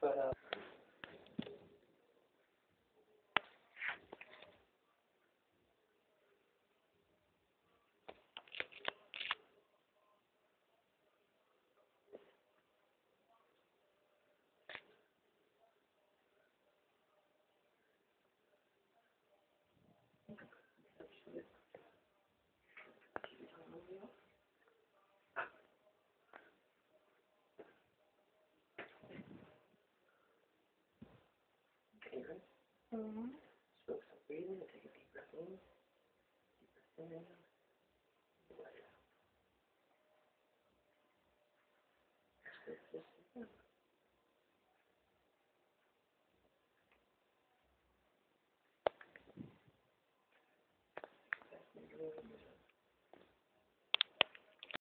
Mm-hmm. Smoke some breathing, take a deep breath in. Deep breath in. Let it out. Just